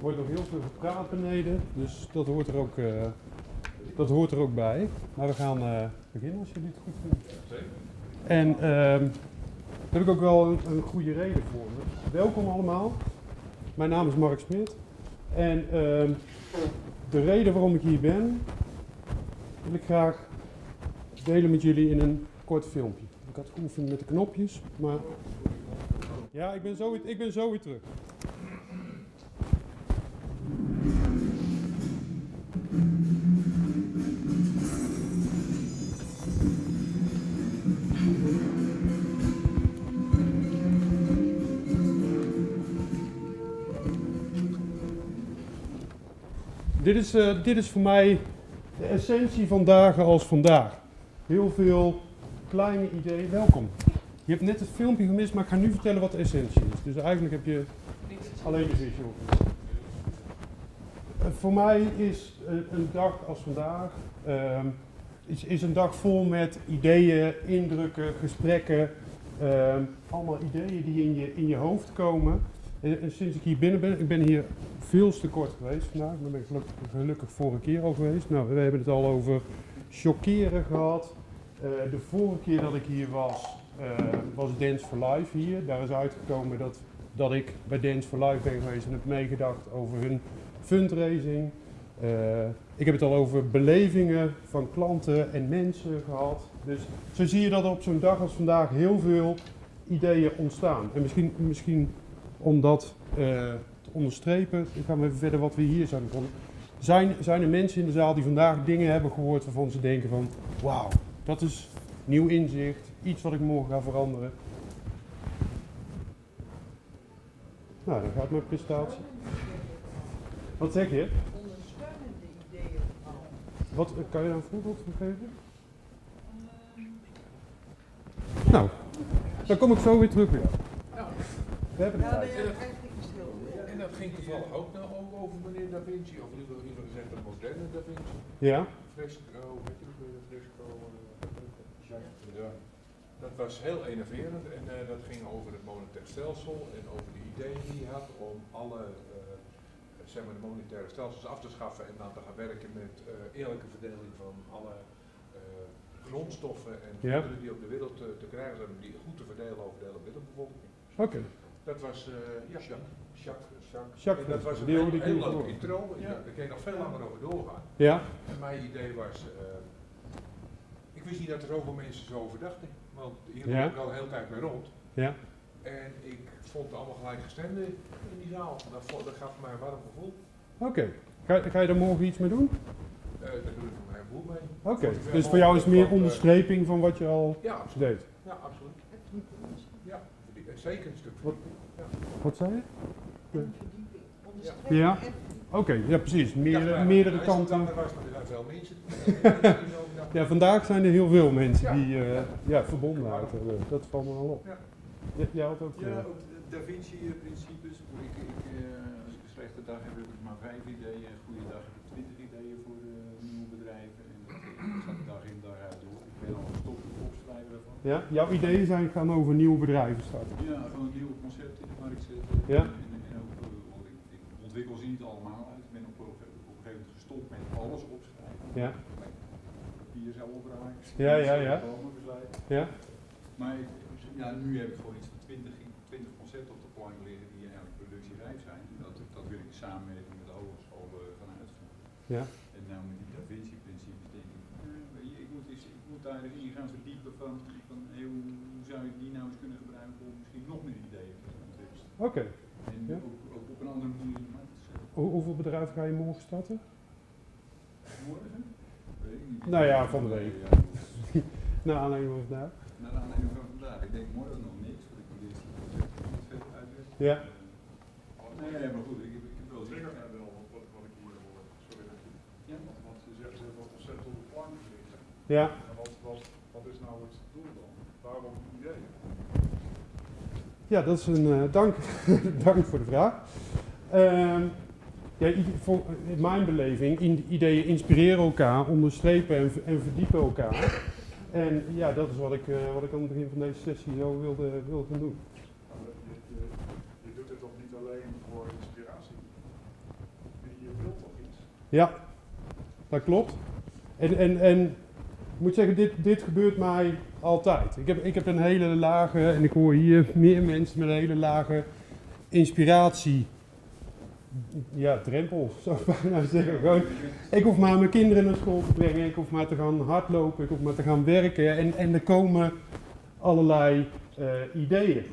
wordt nog heel veel gepraat beneden, dus dat hoort er ook bij. Maar we gaan beginnen als jullie het goed vinden. Zeker. En daar heb ik ook wel een goede reden voor. Welkom allemaal. Mijn naam is Mark Smit. En de reden waarom ik hier ben, wil ik graag delen met jullie in een kort filmpje. Ik had geoefend met de knopjes, maar ja, ik ben zo weer terug. Dit is voor mij de essentie van dagen als vandaag. Heel veel kleine ideeën. Welkom. Je hebt net het filmpje gemist, maar ik ga nu vertellen wat de essentie is. Dus eigenlijk heb je alleen de visual. Voor mij is een dag als vandaag is een dag vol met ideeën, indrukken, gesprekken. Allemaal ideeën die in je hoofd komen. En sinds ik hier binnen ben, ik ben hier veel te kort geweest vandaag. Ik ben gelukkig vorige keer al geweest. Nou, we hebben het al over chockeren gehad. De vorige keer dat ik hier was Dance for Life hier. Daar is uitgekomen dat ik bij Dance for Life ben geweest en heb meegedacht over hun fundraising. Ik heb het al over belevingen van klanten en mensen gehad. Dus zo zie je dat op zo'n dag als vandaag heel veel ideeën ontstaan. En misschien om dat te onderstrepen, ik ga even verder wat we hier zijn begonnen. Zijn er mensen in de zaal die vandaag dingen hebben gehoord waarvan ze denken van, wauw, dat is nieuw inzicht, iets wat ik morgen ga veranderen. Nou, dan gaat mijn presentatie. Wat zeg je? Ondersteunende ideeën. Wat, kan je daar een voorbeeld van geven? Nou, dan kom ik zo weer terug bij jou. Ja. We hebben de Ja, tijd. En dat ging toevallig ook nou over meneer Da Vinci, of liever gezegd de moderne Da Vinci. Ja? Fresco, weet je nog, Fresco? Ja. Dat was heel enerverend en dat ging over het monetair stelsel en over de ideeën die hij had om alle zeg maar de monetaire stelsels af te schaffen en dan te gaan werken met eerlijke verdeling van alle grondstoffen en goederen die op de wereld te krijgen zijn, om die goed te verdelen over de hele wereldbevolking. Oké. Dat was Jacques. Jacques, En dat was een die hoorde ik heel niet leuke voor. intro. Daar kan je nog veel langer over doorgaan. Ja? En mijn idee was, ik wist niet dat er zoveel mensen zo over dachten. Want hier loop ik al de hele tijd mee rond. Ja? En ik vond het allemaal gelijkgestemden in die zaal. Dat gaf mij een warm gevoel. Oké. Ga je er morgen iets mee doen? Daar doe ik voor mij een boel mee. Oké. Dus voor jou is het meer onderstreping van wat je al Ja, absoluut. deed? Ja, absoluut. Ja, zeker een stuk. Wat zei je? Verdieping. Onderstrepen Ja. en verdieping. Oké, ja precies. Meerdere Hij kanten. er zijn veel mensen. Ja, vandaag zijn er heel veel mensen Ja. die verbonden uit hebben. Dat valt me wel op. Ja. Jij had ook... Ja, ook de Da Vinci-principes. Als ik een slechte dag heb, heb ik maar 5 ideeën. Een goede dag heb ik 20 ideeën voor nieuwe bedrijven. En dat gaat dag in dag uit door. Ik ben al gestopt met opschrijven daarvan. Ja? Jouw ideeën gaan over nieuwe bedrijven starten. Ja, gewoon een nieuw concept in de markt zetten. Ja. En ook, ik ontwikkel ze niet allemaal uit. Ik ben op een gegeven moment gestopt met alles opschrijven. Ja. Papier zou opraken. Ja. Ja? Maar nu heb ik gewoon iets van 20 concepten op de plank liggen die eigenlijk productierijp zijn. Dat wil ik in samenwerking met de hogeschool gaan uitvoeren. Ja. En nou met die Da Vinci-principes denk ik, ik moet daar in gaan verdiepen van hey, hoe zou je die nou eens kunnen gebruiken om misschien nog meer ideeën te ontwikkelen. Oké. En Ja. ook op een andere manier in de markt te zetten. Hoeveel bedrijven ga je morgen starten? Morgen? Weet ik niet. Nou ja, van de week. Ja, Naar aanleiding van vandaag. naar aanleiding van vandaag. Ik denk morgen nog niks, want ik moet eerst die concepten niet verder uitwerken. Ja. Nee, maar goed, ik heb wel zin. Trigger mij wel wat ik hier hoor. Sorry dat ik. Ja. Want ze hebben wat ontzettend op de plank liggen. Ja. En wat is nou het doel dan? Waarom ideeën? Ja, dat is een dank. Dank voor de vraag. Ja, in mijn beleving, ideeën inspireren elkaar, onderstrepen en verdiepen elkaar. En ja, dat is wat ik aan het begin van deze sessie zo wilde gaan doen. Je doet het toch niet alleen voor inspiratie? Ja, dat klopt. En ik moet zeggen, dit gebeurt mij altijd. Ik heb een hele lage, en ik hoor hier meer mensen met een hele lage inspiratie. Ja, drempel, zou ik bijna zeggen. Gewoon, ik hoef maar mijn kinderen naar school te brengen, ik hoef maar te gaan hardlopen, ik hoef maar te gaan werken. En er komen allerlei ideeën.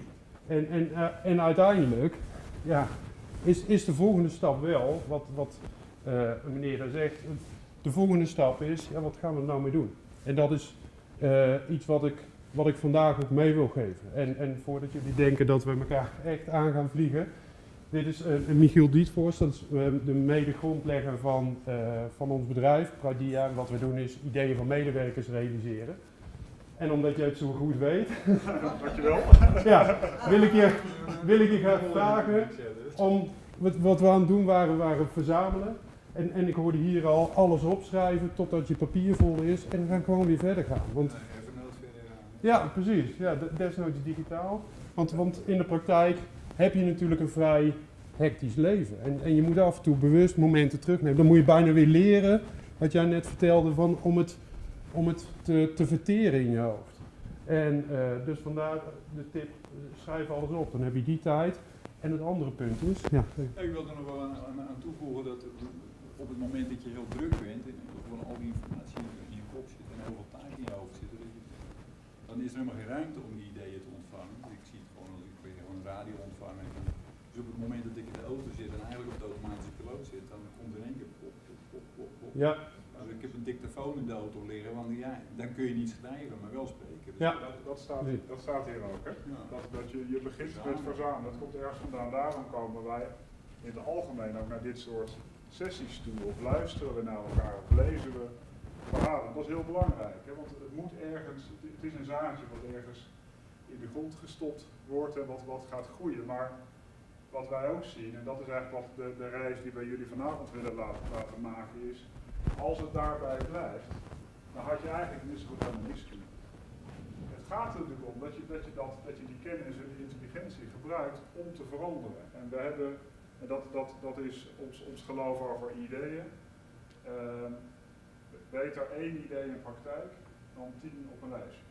En uiteindelijk, ja, is de volgende stap wel, wat meneer daar zegt, de volgende stap is, ja, wat gaan we er nou mee doen? En dat is iets wat ik vandaag ook mee wil geven. En voordat jullie denken dat we elkaar echt aan gaan vliegen, dit is Michiel Dietvoors, dat is de mede-grondlegger van ons bedrijf, Pradia. En wat we doen is ideeën van medewerkers realiseren. En omdat jij het zo goed weet, Dankjewel. ja, wil ik je graag vragen om, wat we aan het doen waren verzamelen. En ik hoorde hier al alles opschrijven totdat je papier vol is en dan gaan we gewoon weer verder gaan. Want, ja, precies. Ja, desnoods digitaal. Want in de praktijk heb je natuurlijk een vrij hectisch leven. En je moet af en toe bewust momenten terugnemen. Dan moet je bijna weer leren, wat jij net vertelde, om het te verteren in je hoofd. En dus vandaar de tip, schrijf alles op. Dan heb je die tijd. En het andere punt is... Ja. Ik wil er nog wel aan toevoegen dat op het moment dat je heel druk bent en gewoon al die informatie in je kop zit en heel veel taak in je hoofd zit, dan is er helemaal geen ruimte om die ideeën te ontvangen. Ik zie het gewoon als ik gewoon een radio ontvangen. Dus op het moment dat ik in de auto zit en eigenlijk op de automatische piloot zit, dan komt er in één keer pop. Ja. Dus ik heb een dictafoon in de auto liggen, want ja, dan kun je niet schrijven, maar wel spreken. Dus Ja. Dat staat hier ook, hè? Ja. Dat je begint met verzamelen. Dat komt ergens vandaan. Daarom komen wij in het algemeen ook naar dit soort sessies toe. Of luisteren we naar elkaar, of lezen we verhalen. Dat is heel belangrijk, hè? Want het moet ergens, het is een zaadje wat ergens in de grond gestopt wordt en wat gaat groeien. Maar wat wij ook zien, en dat is eigenlijk wat de reis die wij jullie vanavond willen laten maken is, als het daarbij blijft, dan had je eigenlijk niet zo goed helemaal niks kunnen. Het gaat er natuurlijk om dat je die kennis en die intelligentie gebruikt om te veranderen. En we hebben, en dat is ons geloof over ideeën, beter 1 idee in praktijk dan 10 op een lijstje.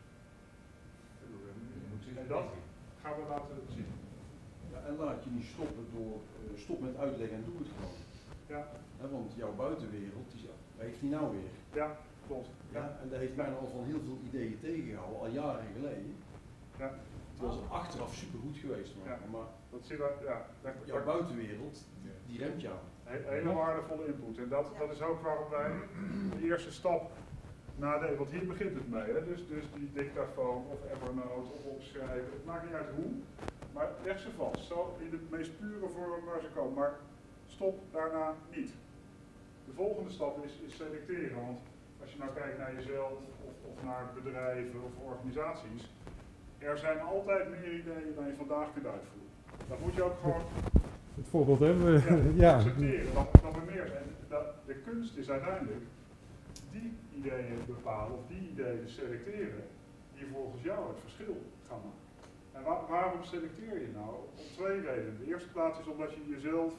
En dat gaan we laten zien. Ja, en laat je niet stoppen door stop met uitleggen en doe het gewoon. Ja. Want jouw buitenwereld, waar heeft die nou weer? Ja, klopt. Ja, en dat heeft mij al van heel veel ideeën tegengehouden, al jaren geleden. Ja. Het was achteraf supergoed geweest, maar Dat zie je, ja. jouw buitenwereld, die remt jou. Hele waardevolle input. En dat is ook waarom wij de eerste stap nadenken. Want hier begint het mee. Hè? Dus die dictafoon of Evernote of opschrijven. Het maakt niet uit hoe. Maar leg ze vast. Zo in de meest pure vorm waar ze komen. Maar stop daarna niet. De volgende stap is selecteren. Want als je nou kijkt naar jezelf of naar bedrijven of organisaties. Er zijn altijd meer ideeën dan je vandaag kunt uitvoeren. Dat moet je ook gewoon... Het voorbeeld hebben we. Ja. Accepteren dat er meer zijn. De kunst is uiteindelijk die ideeën bepalen of die ideeën selecteren die volgens jou het verschil gaan maken. En waarom selecteer je nou? Om 2 redenen. De eerste plaats is omdat je jezelf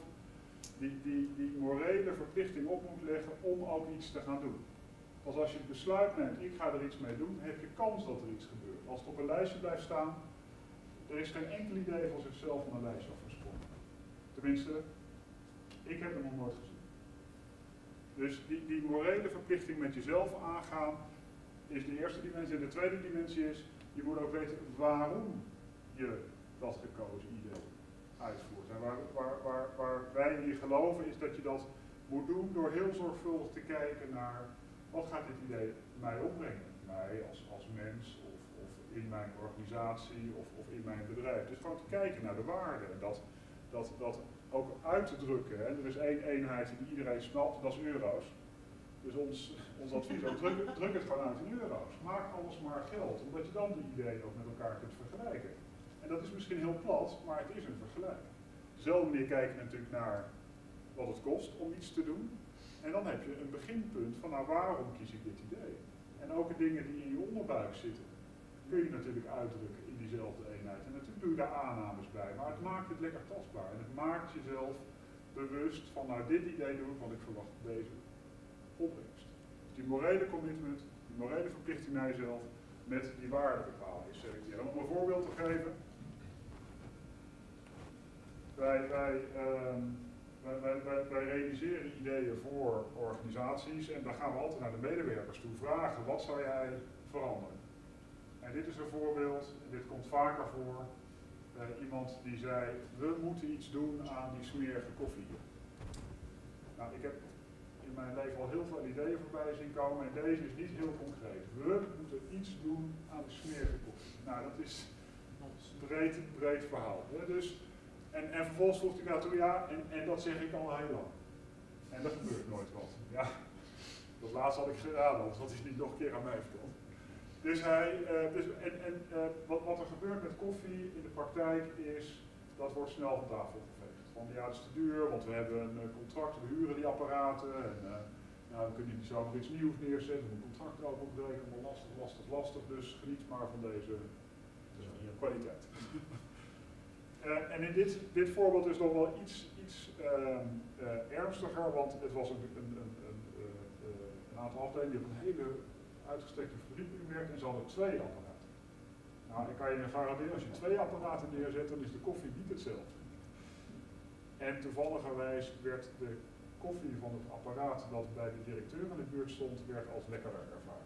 die morele verplichting op moet leggen om ook iets te gaan doen. Pas als je het besluit neemt, ik ga er iets mee doen, heb je kans dat er iets gebeurt. Als het op een lijstje blijft staan, er is geen enkel idee van zichzelf van een lijstje afgesprongen. Tenminste, ik heb hem nog nooit gezien. Dus die morele verplichting met jezelf aangaan is de eerste dimensie. En de tweede dimensie is, je moet ook weten waarom je dat gekozen idee uitvoert. En waar wij in geloven is dat je dat moet doen door heel zorgvuldig te kijken naar wat gaat dit idee mij opbrengen. Mij als mens of in mijn organisatie of in mijn bedrijf. Dus gewoon te kijken naar de waarden. En dat ook uit te drukken. Hè. Er is 1 eenheid die iedereen snapt, dat is euro's. Dus ons advies is, druk het gewoon uit in euro's. Maak alles maar geld, omdat je dan die ideeën ook met elkaar kunt vergelijken. En dat is misschien heel plat, maar het is een vergelijk. Op dezelfde manier kijk je natuurlijk naar wat het kost om iets te doen. En dan heb je een beginpunt van nou, waarom kies ik dit idee? En ook de dingen die in je onderbuik zitten, kun je natuurlijk uitdrukken in diezelfde eenheid. En natuurlijk doe je daar aannames bij, maar het maakt het lekker tastbaar. En het maakt jezelf bewust van nou, dit idee doe ik, want ik verwacht deze opbrengst. Dus die morele commitment, die morele verplichting naar jezelf, met die waarde bepalen is selecteren. Om een voorbeeld te geven. Wij realiseren ideeën voor organisaties en dan gaan we altijd naar de medewerkers toe vragen, wat zou jij veranderen? En dit is een voorbeeld, en dit komt vaker voor. Iemand die zei, we moeten iets doen aan die smerige koffie. Nou, ik heb in mijn leven al heel veel ideeën voorbij zien komen en deze is niet heel concreet. We moeten iets doen aan de smerige koffie. Nou, dat is een breed verhaal. Hè? Dus, en vervolgens vroeg hij naartoe, ja, en dat zeg ik al heel lang. En er gebeurt nooit wat. Ja, dat laatste had ik gedaan, anders had hij het niet nog een keer aan mij verteld. Dus wat er gebeurt met koffie in de praktijk is, dat wordt snel van tafel geveegd. Van ja, het is te duur, want we hebben een contract, we huren die apparaten. En nou, we kunnen niet zomaar iets nieuws neerzetten, een contract erop opbreken, maar lastig. Dus geniet maar van deze kwaliteit. En in dit voorbeeld is nog wel iets ernstiger, want het was een aantal afdelingen die op een hele uitgestrekte verdieping werkt en ze hadden 2 apparaten. Nou, ik kan je garanderen, als je 2 apparaten neerzet, dan is de koffie niet hetzelfde. En toevalligerwijs werd de koffie van het apparaat dat bij de directeur in de buurt stond, werd als lekkerder ervaren.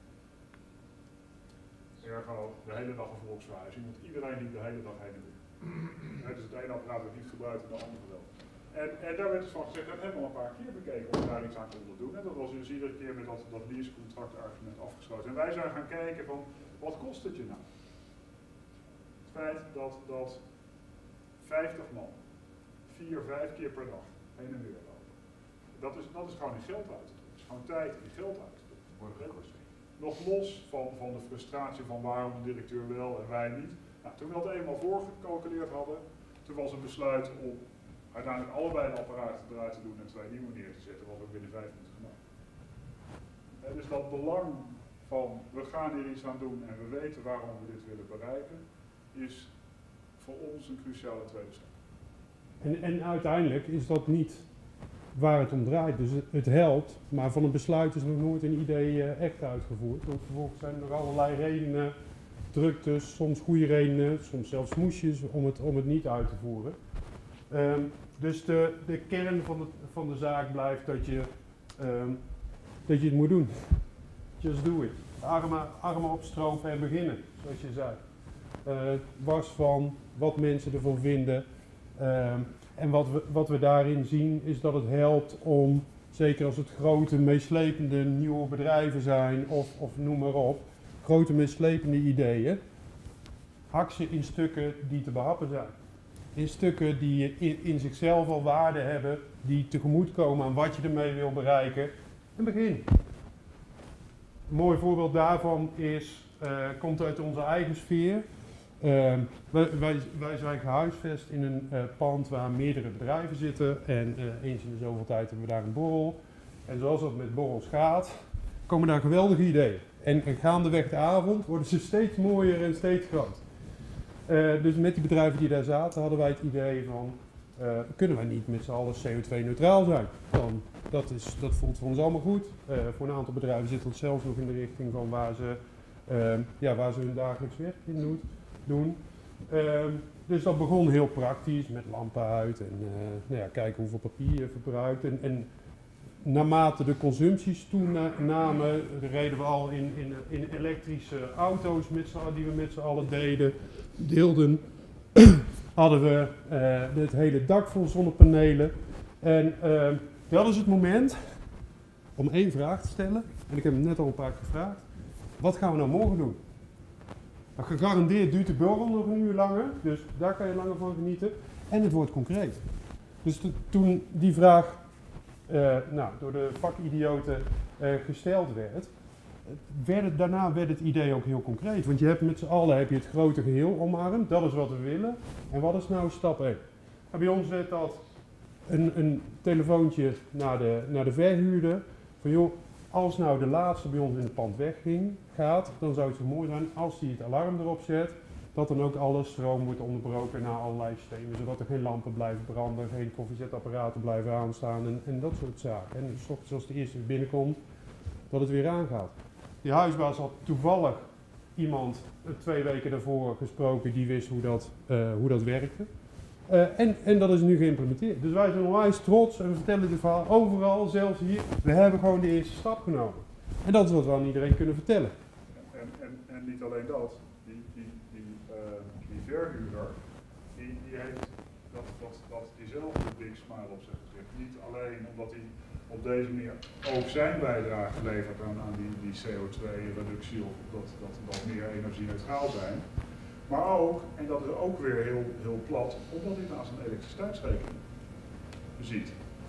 Ergo, de hele dag een volksverhuizing, want iedereen liep de hele dag heen en weer. Dus het ene apparaat werd niet gebruikt en de andere wel. En daar werd dus van gezegd, dat hebben we al een paar keer bekeken of we daar iets aan konden doen. En dat was dus iedere keer met dat leasecontract argument afgesloten. En wij zijn gaan kijken van, wat kost het je nou? Het feit dat 50 man 4-5 keer per dag heen en weer lopen. Dat is gewoon in geld uit. Dat is gewoon tijd en geld uit. Nog los van de frustratie van waarom de directeur wel en wij niet. Nou, toen we dat eenmaal voorgecalculeerd hadden, toen was het besluit om uiteindelijk allebei de apparaten eruit te doen en 2 nieuwe neer te zetten, wat ook binnen 5 minuten gemaakt. Dus dat belang van we gaan hier iets aan doen en we weten waarom we dit willen bereiken, is voor ons een cruciale tweede stap. En uiteindelijk is dat niet waar het om draait. Dus het helpt, maar van een besluit is nog nooit een idee echt uitgevoerd. Want vervolgens zijn er nog allerlei redenen, druktes, soms goede redenen, soms zelfs smoesjes om het niet uit te voeren. Dus de kern van de zaak blijft dat je het moet doen. Just do it. Armen opstropen en beginnen, zoals je zei. Was van wat mensen ervan vinden. En wat we daarin zien is dat het helpt om, zeker als het grote, meeslepende nieuwe bedrijven zijn of noem maar op, grote meeslepende ideeën, hak ze in stukken die te behappen zijn. In stukken die in zichzelf al waarde hebben, die tegemoetkomen aan wat je ermee wil bereiken. En begin. Een mooi voorbeeld daarvan komt uit onze eigen sfeer. Wij zijn gehuisvest in een pand waar meerdere bedrijven zitten en eens in de zoveel tijd hebben we daar een borrel. En zoals dat met borrels gaat, komen daar geweldige ideeën. En gaandeweg de avond worden ze steeds mooier en steeds groter. Dus met die bedrijven die daar zaten hadden wij het idee van, kunnen wij niet met z'n allen CO2-neutraal zijn? Dat voelt voor ons allemaal goed. Voor een aantal bedrijven zit dat zelfs nog in de richting van waar ze hun dagelijks werk in doen. Dus dat begon heel praktisch met lampen uit en kijken hoeveel papier je verbruikt. En naarmate de consumpties toenamen, reden we al in elektrische auto's die we met z'n allen deelden. Hadden we het hele dak vol zonnepanelen. En dat is het moment om 1 vraag te stellen. En ik heb hem net al een paar keer gevraagd. Wat gaan we nou morgen doen? Nou, gegarandeerd duurt de borrel nog een uur langer, dus daar kan je langer van genieten. En het wordt concreet. Dus toen die vraag door de vakidioten gesteld werd, daarna werd het idee ook heel concreet. Want je hebt met z'n allen het grote geheel omarmd, dat is wat we willen. En wat is nou stap 1? En bij ons werd dat een telefoontje naar de verhuurder. Van joh, als nou de laatste bij ons in het pand gaat, dan zou het zo mooi zijn als hij het alarm erop zet. dat dan ook alle stroom wordt onderbroken naar allerlei systemen, zodat er geen lampen blijven branden, geen koffiezetapparaten blijven aanstaan en dat soort zaken. En s ochtends als de eerste binnenkomt, dat het weer aangaat. Die huisbaas had toevallig iemand 2 weken daarvoor gesproken die wist hoe dat werkte. En dat is nu geïmplementeerd. Dus wij zijn onwijs trots en we vertellen dit verhaal overal, zelfs hier. We hebben gewoon de eerste stap genomen. En dat is wat we aan iedereen kunnen vertellen. En niet alleen dat, die verhuurder, die heeft diezelfde big smile op zijn gezicht. Niet alleen omdat hij op deze manier ook zijn bijdrage levert aan die CO2-reductie of dat meer energie-neutraal zijn. Maar ook, en dat is ook weer heel plat, omdat hij naast een elektriciteitsrekening ziet.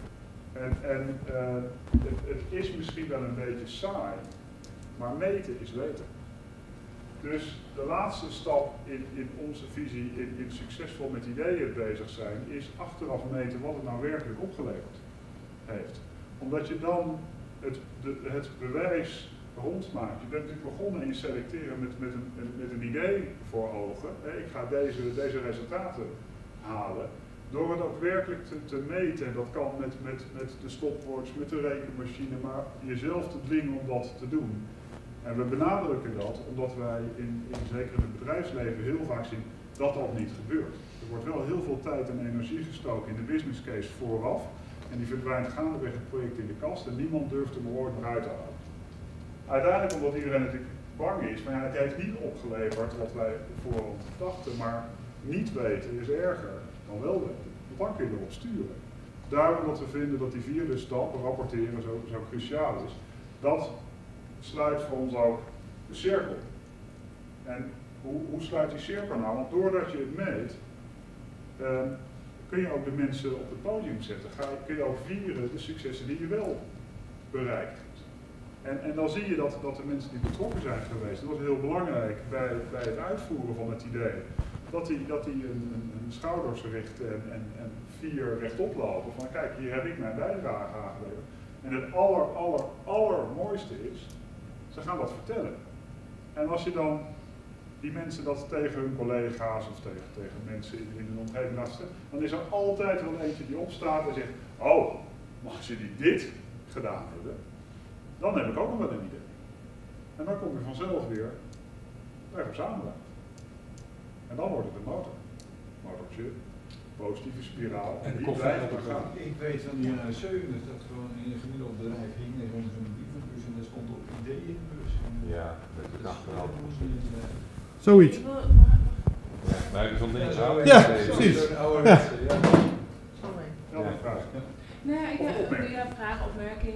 Het is misschien wel een beetje saai, maar meten is weten. Dus de laatste stap in onze visie, in succesvol met ideeën bezig zijn, is achteraf meten wat het nou werkelijk opgeleverd heeft. Omdat je dan het bewijs rondmaakt. Je bent natuurlijk begonnen in selecteren met een idee voor ogen. Ik ga deze resultaten halen. Door het ook werkelijk te meten, en dat kan met de stopwatch, met de rekenmachine, maar jezelf te dwingen om dat te doen. En we benadrukken dat omdat wij zeker in het bedrijfsleven heel vaak zien dat dat niet gebeurt. Er wordt wel heel veel tijd en energie gestoken in de business case vooraf. En die verdwijnt gaandeweg het project in de kast en niemand durft hem er ooit meer uit te halen. Uiteindelijk omdat iedereen natuurlijk bang is, maar ja, het heeft niet opgeleverd wat wij voorhand dachten, maar niet weten is erger dan wel weten. Want dan kun je erop sturen. Daarom dat we vinden dat die 4e stap, rapporteren, zo cruciaal is. Dat sluit voor ons ook de cirkel. En hoe sluit die cirkel nou? Want doordat je het meet, kun je ook de mensen op het podium zetten. Kun je ook vieren de successen die je wel bereikt hebt. En dan zie je dat de mensen die betrokken zijn geweest, dat was heel belangrijk bij het uitvoeren van het idee, dat die een schouders richten en 4 rechtop lopen van kijk, hier heb ik mijn bijdrage aangeleverd. En het allermooiste is, ze gaan dat vertellen. En als je dan die mensen dat tegen hun collega's of tegen mensen in hun omgeving laat stellen, dan is er altijd wel eentje die opstaat en zegt, oh, maar als jullie dit gedaan hebben, dan heb ik ook nog wel een idee. En dan kom je vanzelf weer op samenwerken. En dan wordt het een motor. Motortje, positieve spiraal. En die blijft maar gaan. Ik weet van de jaren 70 dat gewoon in een gemiddeld bedrijf ging er rond zo'n brievenbus en daar stond op ideeën in de bus. Ja, met de achterhaal. Zoiets. Ja, maar ik vond niks aan. Ja, precies. Nee, ik heb een vraag, opmerking.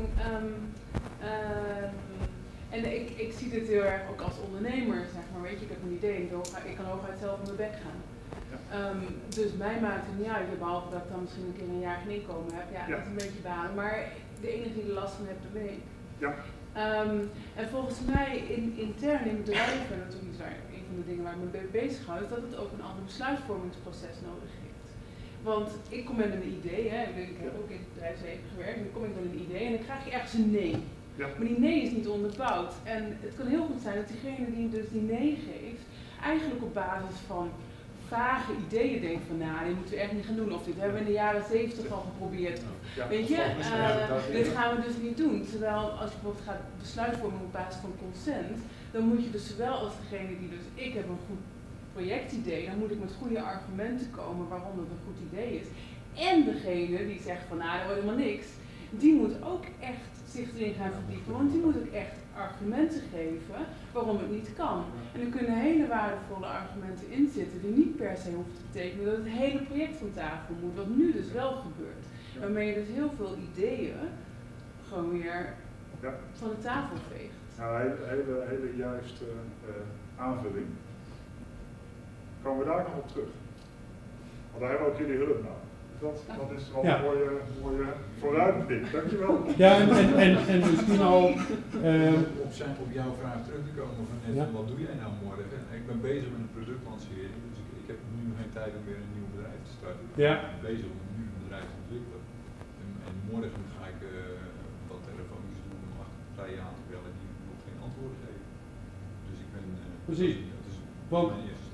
En ik zie dit heel erg ook als ondernemer, zeg maar, weet je, ik heb een idee en ik kan hooguit zelf in mijn bek gaan. Dus mij maakt het niet uit, behalve dat ik dan misschien een keer een jaar geen inkomen heb. Ja, dat is een beetje balen, maar de enige die er last van heeft, ben ik. Ja. En volgens mij intern in bedrijven, en dat is iets waar een van de dingen waar ik me mee bezig hou, is dat het ook een ander besluitvormingsproces nodig heeft. Want ik kom met een idee, ik heb ook in het bedrijfsleven gewerkt, en dan kom ik met een idee en dan krijg je ergens een nee. Ja. Maar die nee is niet onderbouwd. En het kan heel goed zijn dat diegene die dus die nee geeft, eigenlijk op basis van vage ideeën denkt van nou, dit moeten we echt niet gaan doen. Of dit hebben we in de jaren 70 al geprobeerd. Ja. Weet je, dit gaan we dus niet doen. Terwijl als je bijvoorbeeld gaat besluitvormen op basis van consent, dan moet je dus zowel als degene die dus, ik heb een goed projectidee, dan moet ik met goede argumenten komen waarom het een goed idee is. En degene die zegt van nou, dat wordt helemaal niks, die moet ook echt zich erin gaan verdiepen, want die moet ook echt argumenten geven waarom het niet kan. En er kunnen hele waardevolle argumenten in zitten die niet per se hoeven te betekenen dat het hele project van tafel moet, wat nu dus wel gebeurt. Waarmee je dus heel veel ideeën gewoon weer van de tafel veegt. Nou, hele juiste aanvulling. Komen we daar nog op terug? Want daar hebben we ook jullie hulp nodig. Dat is wel een mooie vooruitblik. Dankjewel. Ja, en misschien al... Op jouw vraag terug te komen van net, wat doe jij nou morgen? Ik ben bezig met een productlancering, dus ik heb nu geen tijd om weer een nieuw bedrijf te starten. Ik ben bezig om een nieuw bedrijf te ontwikkelen. En morgen ga ik wat telefonisch doen om achter partijen aan te bellen die nog geen antwoorden geven. Dus ik ben... Precies. Dat is Want mijn eerste stap.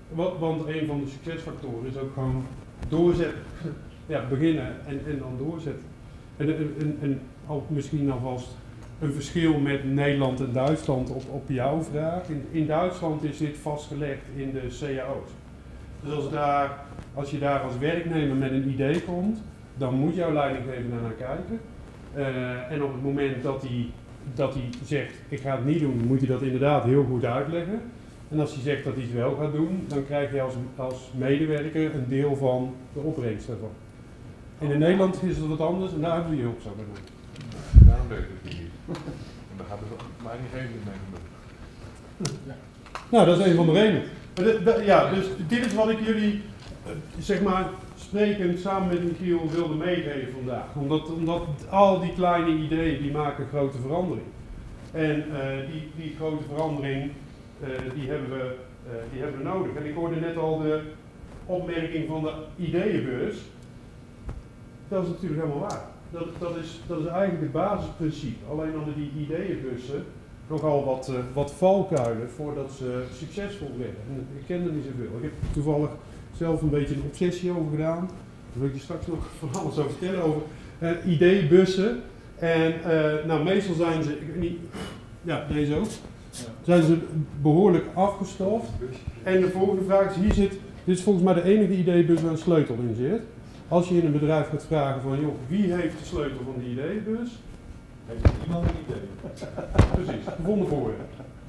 Want een van de succesfactoren is ook gewoon doorzetten. Ja, beginnen en dan doorzetten. En misschien alvast een verschil met Nederland en Duitsland op jouw vraag. In Duitsland is dit vastgelegd in de cao's. Dus als je daar als werknemer met een idee komt, dan moet jouw leidinggever daarnaar kijken. En op het moment dat hij zegt, ik ga het niet doen, moet je dat inderdaad heel goed uitleggen. En als hij zegt dat hij het wel gaat doen, dan krijg je als medewerker een deel van de opbrengst daarvan. En in Nederland is het wat anders en daar hebben we je hulp zo bij nodig. Daarom weet ik het niet. En daar gaat het mij niet geven mee doen. Nou, dat is een van de redenen. Ja, dus dit is wat ik jullie, zeg maar, sprekend samen met Michiel wilde meegeven vandaag. Omdat al die kleine ideeën, die maken grote verandering. En die grote verandering, die hebben we nodig. En ik hoorde net al de opmerking van de ideeënbeurs. Dat is natuurlijk helemaal waar. Dat is eigenlijk het basisprincipe. Alleen hadden die ideeënbussen nogal wat valkuilen voordat ze succesvol werden. En ik ken er niet zoveel. Ik heb toevallig zelf een beetje een obsessie over gedaan. Daar wil ik je straks nog van alles over vertellen, over ideeënbussen. En nou, meestal zijn ze, ik weet niet, ja, deze ook. Zijn ze behoorlijk afgestoft. En de volgende vraag is, dit is volgens mij de enige ideeënbus waar een sleutel in zit. Als je in een bedrijf gaat vragen van, joh, wie heeft de sleutel van de ideeënbus? Heeft iemand een idee? Precies, gevonden voorwerp.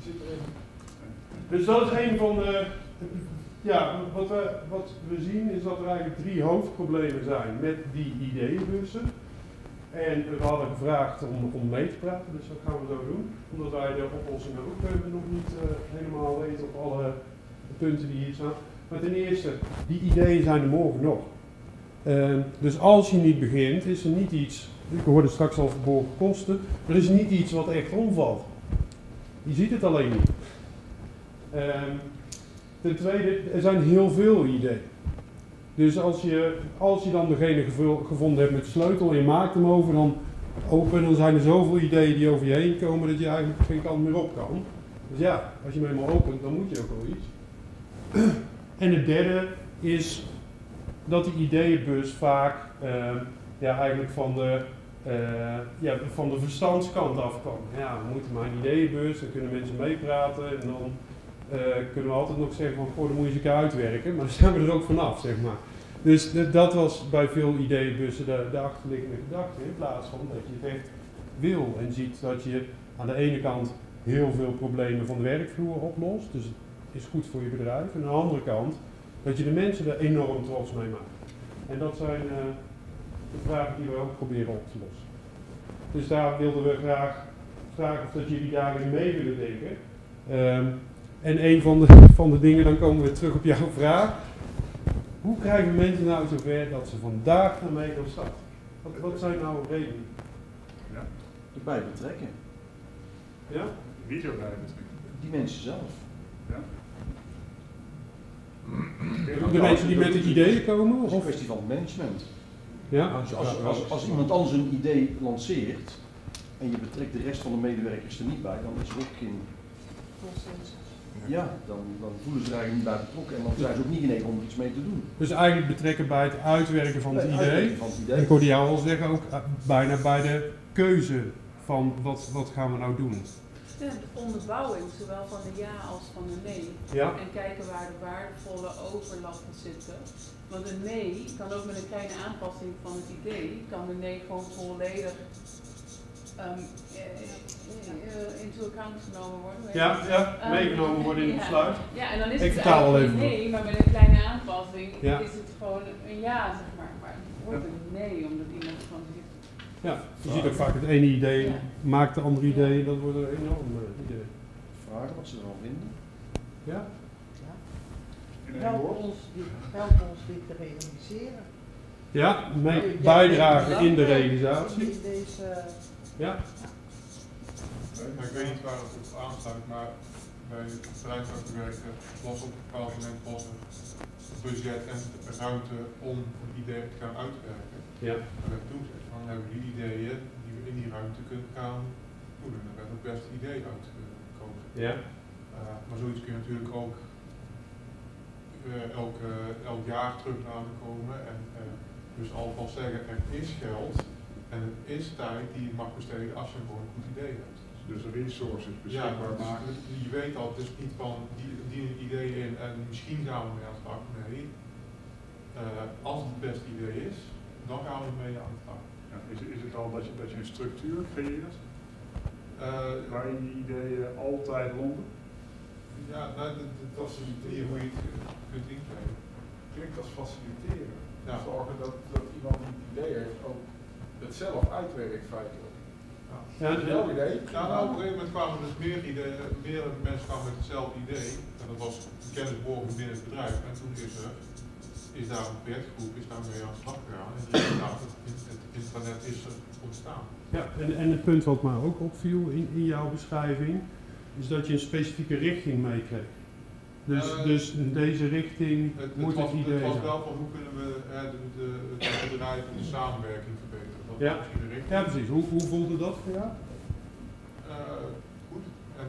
Dus dat is een van de, ja, wat we zien is dat er eigenlijk 3 hoofdproblemen zijn met die ideeënbussen. En we hadden gevraagd om mee te praten, dus dat gaan we zo doen. Omdat wij de oplossingen ook nog niet helemaal weten op alle punten die hier staan. Maar ten eerste, die ideeën zijn er morgen nog. Dus als je niet begint, is er niet iets, ik hoorde straks al verborgen kosten, er is niet iets wat echt omvalt. Je ziet het alleen niet. Ten tweede, er zijn heel veel ideeën. Dus als je dan degene gevonden hebt met de sleutel en je maakt hem open, dan zijn er zoveel ideeën die over je heen komen dat je eigenlijk geen kant meer op kan. Dus ja, als je hem helemaal opent, dan moet je ook wel iets. En het derde is dat die ideeënbus vaak eigenlijk van de verstandskant afkwam. Ja, we moeten maar een ideeënbus, dan kunnen mensen meepraten en dan kunnen we altijd nog zeggen van, goh, dan moet je eens een keer uitwerken, maar dan zijn we er ook vanaf, zeg maar. Dus dat was bij veel ideeënbussen de achterliggende gedachte, in plaats van dat je het echt wil en ziet dat je aan de ene kant heel veel problemen van de werkvloer oplost, dus het is goed voor je bedrijf, en aan de andere kant dat je de mensen er enorm trots mee maakt. En dat zijn de vragen die we ook proberen op te lossen. Dus daar wilden we graag vragen of dat jullie daarin mee willen denken. En een van de dingen, dan komen we terug op jouw vraag. Hoe krijgen mensen nou zover dat ze vandaag daarmee gaan starten? Wat zijn nou redenen? Ja. Erbij betrekken. Ja? Wie zo bij betrekken? Die mensen zelf. Ja. De mensen die met het idee komen? Het is een Of? kwestie van management. Ja? Als iemand anders een idee lanceert en je betrekt de rest van de medewerkers er niet bij, dan is er ook geen... Ja, dan voelen ze er eigenlijk niet bij betrokken en dan zijn ze ook niet genegen om er iets mee te doen. Dus eigenlijk betrekken bij het uitwerken van het idee. Uitwerken van het idee. En ik hoorde jou al zeggen, ook bijna bij de keuze van wat gaan we nou doen. Ja, de onderbouwing, zowel van de ja als van de nee. Ja. En kijken waar de waardevolle overlappen zitten. Want een nee kan ook met een kleine aanpassing van het idee, kan de nee gewoon volledig into account genomen worden. Ja, meegenomen worden in het besluit. Ja, en dan is Ik het vertaal wel eigenlijk even een nee, maar met een kleine aanpassing is het gewoon een ja, zeg maar. Maar het wordt een nee, omdat iemand gewoon zegt. Ja, je ziet ook vaak het ene idee maakt de andere idee, dat wordt een enorm idee. Vragen wat ze ervan vinden. Ja? Help ons dit te realiseren. Ja, bijdragen in de realisatie. In deze, Ja. Maar ik weet niet waar het op aansluit, maar bij het bedrijf waar ik werkte was op een bepaald moment budget en ruimte om een idee te gaan uitwerken. Ja. En werd toen gezegd, dan hebben we die ideeën die we in die ruimte kunnen gaan doen. En daar werd het beste idee uitgekomen. Ja. Maar zoiets kun je natuurlijk ook elk jaar terug laten komen. En dus alvast zeggen, er is geld en het is tijd die je mag besteden als je gewoon een goed idee hebt. Dus resources beschikbaar maken. Je weet al, het is niet van die idee in en misschien gaan we mee aan de slag. Nee, als het het beste idee is, dan gaan we mee aan de slag. Ja, is het al dat je een structuur creëert waarin die ideeën altijd landen? Ja, nou, dat is een manier hoe je het kunt inkrijgen. Klinkt als faciliteren. Ja. Zorgen dat iemand die het idee heeft ook het zelf uitwerkt feitelijk. Ja, Dat is jouw idee. Ja, nou, op een gegeven moment kwamen dus meer mensen kwamen met hetzelfde idee. En dat was de kennisborging binnen het bedrijf. En toen is daar een projectgroep mee aan de slag gegaan. En inderdaad, het intranet is er ontstaan. Ja, en het punt wat mij ook opviel in jouw beschrijving, is dat je een specifieke richting meekreeg. Dus in deze richting moet het idee Het was zijn. wel van hoe kunnen we het bedrijf en de samenwerking verbeteren. Dat Ja. was misschien de richting. Ja, precies. Hoe voelde dat voor jou? Goed. En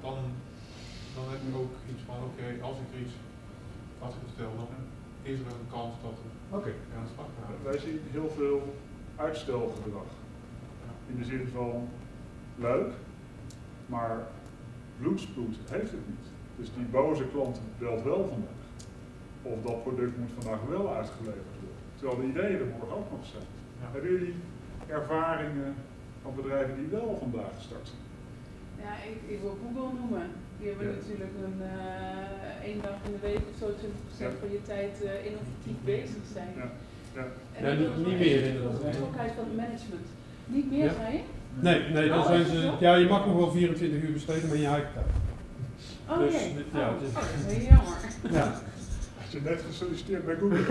dan heb je ook iets van, oké, als ik er iets vastgestel, dan is er een kans dat we aan de slag gaan. Wij zien heel veel uitstelgedrag. In de zin van leuk, maar bloedspoed heeft het niet. Dus die boze klant belt wel vandaag. Of dat product moet vandaag wel uitgeleverd worden. Terwijl de ideeën er morgen ook nog zijn. Ja. Hebben jullie ervaringen van bedrijven die wel vandaag gestart zijn? Ja, ik wil Google noemen. Die hebben natuurlijk één dag in de week of zo 20% van je tijd innovatief bezig zijn. Ja. Ja. En Ja, niet meer inderdaad. de betrokkenheid van het management. Niet meer, zei je? Nee, dan zijn ze. Ja, je mag nog wel 24 uur besteden, maar in je eigen tijd. Oh Dus, jee. ja, Oh, dus- dat is heel jammer. Ja. Had je net gesolliciteerd bij Google?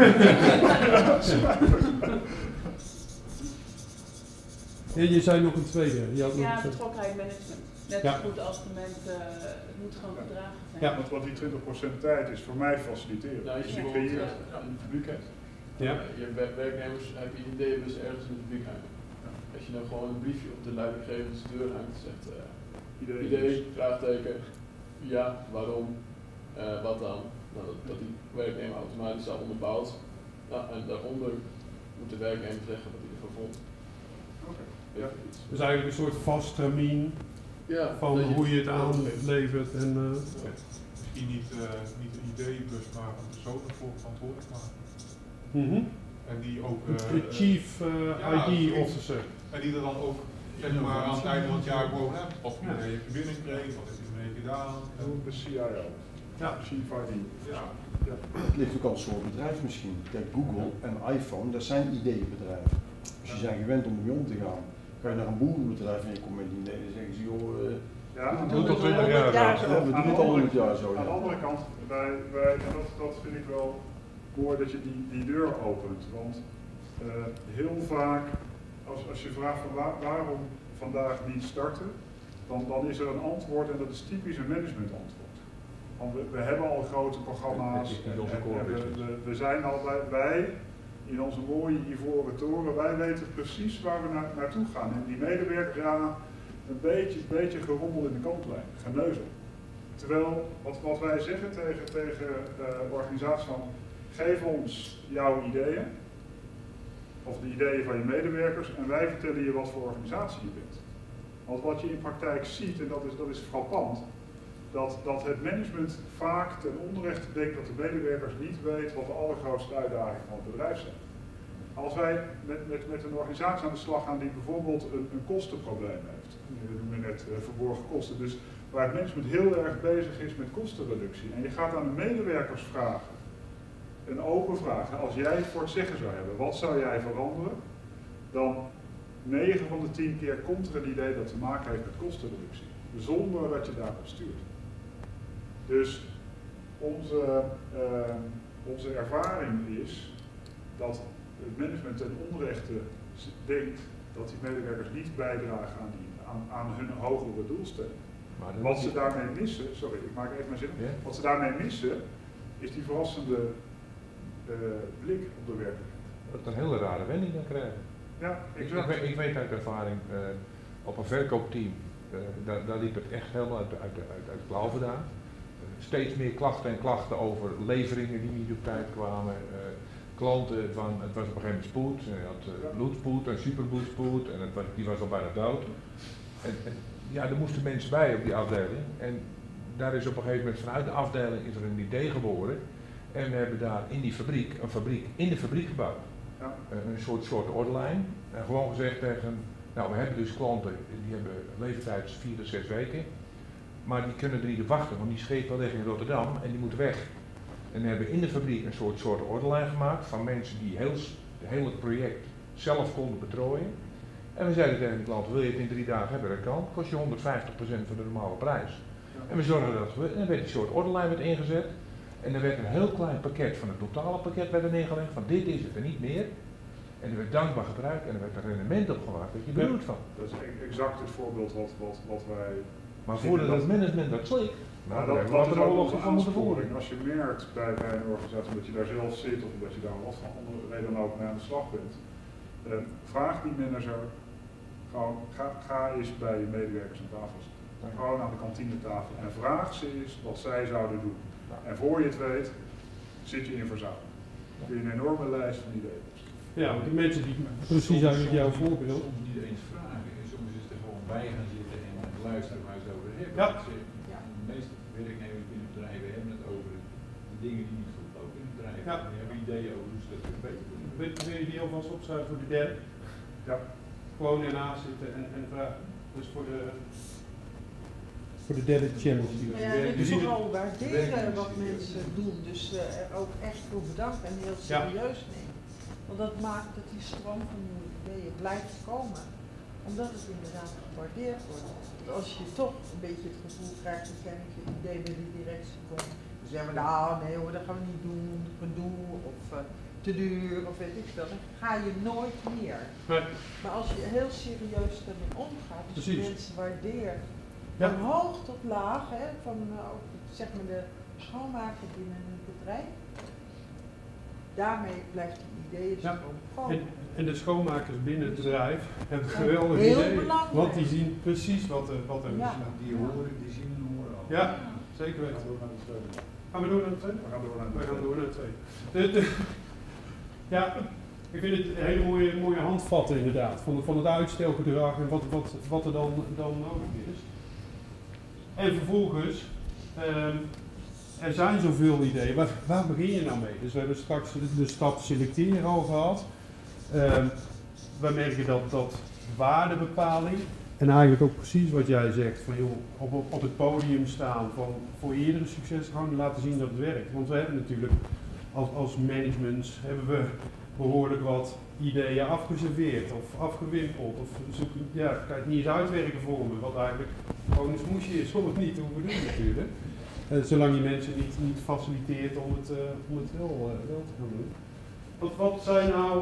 Je zei nog een tweede. Je had nog Ja, een tweede. betrokkenheid management. Net Ja. zo goed als de mensen, het moet gewoon gedragen zijn. Ja. Want die 20% tijd is voor mij faciliteren. Nou, als je Dus je bijvoorbeeld creëert. een fabriek hebt. Ja. Je hebt werknemers, heb je ideeën dus ergens in de fabriek hangen. Als je nou gewoon een briefje op de leidinggevende deur hangt, zegt idee, vraagteken, ja, waarom, wat dan? Nou, dat die werknemer automatisch al onderbouwt. Nou, en daaronder moet de werknemer zeggen wat hij ervan vond. Oké. Ja. Dus eigenlijk een soort vast termijn Ja, van dat hoe je het aanlevert. En, Misschien niet een ideeënbus, maar een persoon ervoor verantwoordelijk maken. En die ook... de Chief ID zoiets. Officer. En die er dan ook zeg maar, aan het einde van het jaar gewoon hebt. Of je heeft binnenkreeg, wat heeft hij ermee gedaan. De CIO. Ja. Chief ID. Ja. Ja. Het ligt ook al een soort bedrijf misschien. Kijk, Google en iPhone, dat zijn ideeënbedrijven. Als je zijn gewend om ermee om te gaan, ga je naar een boerenbedrijf en je komt met die idee, dan zeggen ze, joh, Ja, aan Doe het al 20 de- jaar we doen het al 100 jaar zo. Aan de Ja. andere kant, en dat vind ik wel mooi dat je die deur opent. Want heel vaak, als je vraagt van waarom vandaag niet starten, dan is er een antwoord en dat is typisch een managementantwoord. Want we hebben al grote programma's Het is niet en, onze core business. we zijn al wij in onze mooie ivoren toren, wij weten precies waar we naartoe gaan. En die medewerkers, ja, een beetje gerommel in de kantlijn, geneuzel. Terwijl wat wij zeggen tegen organisaties van, geef ons jouw ideeën, of de ideeën van je medewerkers, en wij vertellen je wat voor organisatie je bent. Want wat je in praktijk ziet, en dat is frappant, dat het management vaak ten onrechte denkt dat de medewerkers niet weten wat de allergrootste uitdagingen van het bedrijf zijn. Als wij met een organisatie aan de slag gaan die bijvoorbeeld een kostenprobleem heeft, we noemen net verborgen kosten, dus waar het management heel erg bezig is met kostenreductie, en je gaat aan de medewerkers vragen, een open vraag, als jij het voor het zeggen zou hebben, wat zou jij veranderen, dan 9 van de 10 keer komt er een idee dat te maken heeft met kostenreductie, zonder dat je daarop stuurt. Dus onze ervaring is dat het management ten onrechte denkt dat die medewerkers niet bijdragen aan hun hogere doelstelling. Wat ze daarmee missen, sorry, ik maak even mijn zin. Ja. Wat ze daarmee missen, is die verrassende blik op de werkelijkheid. Dat is een hele rare wending dan krijgen. Ja, Ik weet uit ervaring, op een verkoopteam, daar liep het echt helemaal uit de klauwen vandaan. steeds meer klachten over leveringen die niet op tijd kwamen. Klanten van, het was op een gegeven moment spoed, je had bloedspoed en superbloedspoed en die was al bijna dood. En ja, er moesten mensen bij op die afdeling en daar is op een gegeven moment vanuit de afdeling is er een idee geboren en we hebben daar in die fabriek, een fabriek in de fabriek gebouwd. Ja. Een soort orderlijn en gewoon gezegd tegen, nou we hebben dus klanten die hebben leeftijd 4 tot 6 weken, maar die kunnen er niet op wachten, want die schepen liggen in Rotterdam en die moeten weg. En we hebben in de fabriek een soort orderlijn gemaakt van mensen die het hele project zelf konden betrooien. En we zeiden tegen de klant, wil je het in 3 dagen hebben? Dat kan, kost je 150% van de normale prijs. Ja. En we zorgden dat het gebeurde. En er werd een soort orderlijn ingezet. En er werd een heel klein pakket van het totale pakket werd er neergelegd, van dit is het en niet meer. En er werd dankbaar gebruikt en er werd een rendement op gemaakt, dat je bedoelt van. Dat is exact het voorbeeld wat wij... Maar voordat het management dat slikt, nou, dat is ook een aansporing. Als je merkt bij een organisatie dat je daar zelf zit of dat je daar wat van andere reden ook mee aan de slag bent, vraag die manager, gewoon, ga eens bij je medewerkers aan tafel zitten. Gewoon aan de kantinetafel en vraag ze eens wat zij zouden doen. En voor je het weet, zit je in verzameling. Dan kun je een enorme lijst van ideeën. Ja, want die mensen die precies uit jouw voorbeeld. Soms niet eens vragen, en soms is er gewoon bij gaan zitten en luisteren waar ze het over hebben. Ja. De meeste werknemers binnen bedrijven hebben het over de dingen die niet goed lopen in het bedrijf. Ja. En die hebben ideeën over hoe ze dat weer beter kunnen doen. Wil je die alvast opschrijven voor de derde? Ja. Gewoon ernaast zitten en vragen. Dus voor de derde challenge. Ja, je moet vooral waarderen wat mensen doen, dus er ook echt voor bedanken en heel serieus nemen. Want dat maakt dat die stroom van nieuwe ideeën blijft komen, omdat het inderdaad gewaardeerd wordt. Als je toch een beetje het gevoel krijgt dat jij met je idee bij de directie komt, dan zeggen we nou nee hoor, dat gaan we niet doen, gedoe of te duur of weet ik veel, dan ga je nooit meer. Nee. Maar als je heel serieus ermee omgaat, dus Precies. mensen waardeert, Ja. van hoog tot laag, hè, van ook zeg maar de schoonmaker binnen een bedrijf, daarmee blijft die ideeën Ja. komen. En de schoonmakers binnen het bedrijf hebben geweldig Heel ideeën, belangrijk. want die zien precies wat er Ja. is. Die horen, die zien en horen al. Ja, zeker We weten. gaan door naar de tweede. Gaan we door naar de tweede? We gaan door naar de We gaan tweede. door naar de tweede. Ja, ik vind het een hele mooie handvatten inderdaad, van het uitstelgedrag en wat er dan nodig is. En vervolgens, er zijn zoveel ideeën, waar begin je nou mee? Dus we hebben straks de stap selecteren al gehad. Wij merken dat waardebepaling en eigenlijk ook precies wat jij zegt, van joh, op het podium staan van voor eerdere succes gewoon laten zien dat het werkt. Want we hebben natuurlijk als management hebben we behoorlijk wat ideeën afgeserveerd of afgewimpeld of kan je het niet eens uitwerken voor me, wat eigenlijk gewoon een smoesje is om het niet te hoeven doen natuurlijk. Zolang je mensen niet faciliteert om het wel te gaan doen. Wat zijn nou,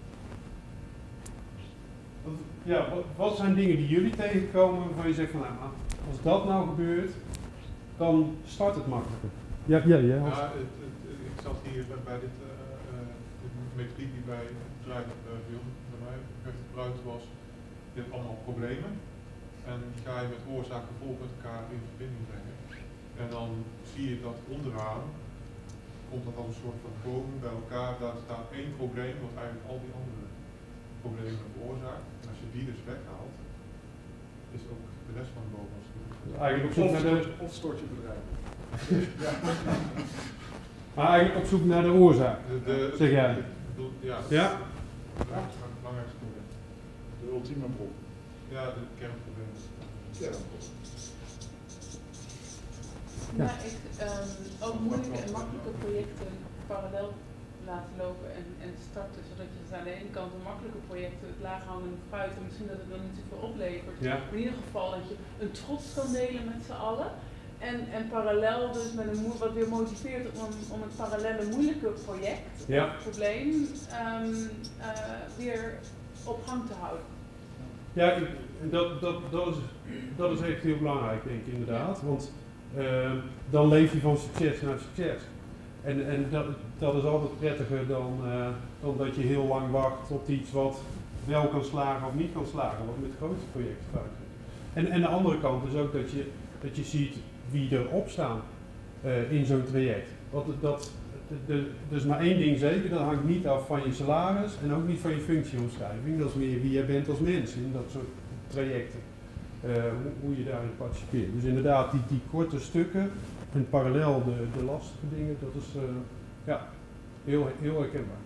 wat zijn dingen die jullie tegenkomen waarvan je zegt van nou, als dat nou gebeurt, dan start het makkelijker. Ja. Ik zat hier bij dit methodiek die bij het bedrijf bij mij werd gebruikt was. Je hebt allemaal problemen en die ga je met oorzaak en gevolg met elkaar in verbinding brengen. En dan zie je dat onderaan komt dat als een soort van boom bij elkaar. Daar staat één probleem wat eigenlijk al die andere problemen veroorzaakt. En als je die dus weghaalt, is ook de rest van de boom als het goed is. Eigenlijk op zoek naar de, Of stort je bedrijf. maar eigenlijk op zoek naar de oorzaak, zeg jij. Ja, Ja? het belangrijkste probleem. De ultieme bron. Ja, de kernprobleem. Ja. Ja, ik ook moeilijke en makkelijke projecten parallel laten lopen en starten, zodat je dus aan de ene kant de makkelijke projecten, het laaghangende fruit, en misschien dat het dan niet zoveel oplevert, Ja. maar in ieder geval dat je een trots kan delen met z'n allen. En parallel dus met een wat weer motiveert om het parallele moeilijke project, Ja. probleem, weer op gang te houden. Ja, dat is echt heel belangrijk, denk ik inderdaad. Want dan leef je van succes naar succes. En dat is altijd prettiger dan dat je heel lang wacht op iets wat wel kan slagen of niet kan slagen, wat met grote projecten vaak is. En de andere kant is ook dat je ziet wie erop staan. in zo'n traject. Er is maar één ding zeker, dat hangt niet af van je salaris en ook niet van je functieomschrijving. Dat is meer wie jij bent als mens in dat soort trajecten. Hoe je daarin participeert. Dus inderdaad, die korte stukken en parallel de lastige dingen, dat is heel herkenbaar.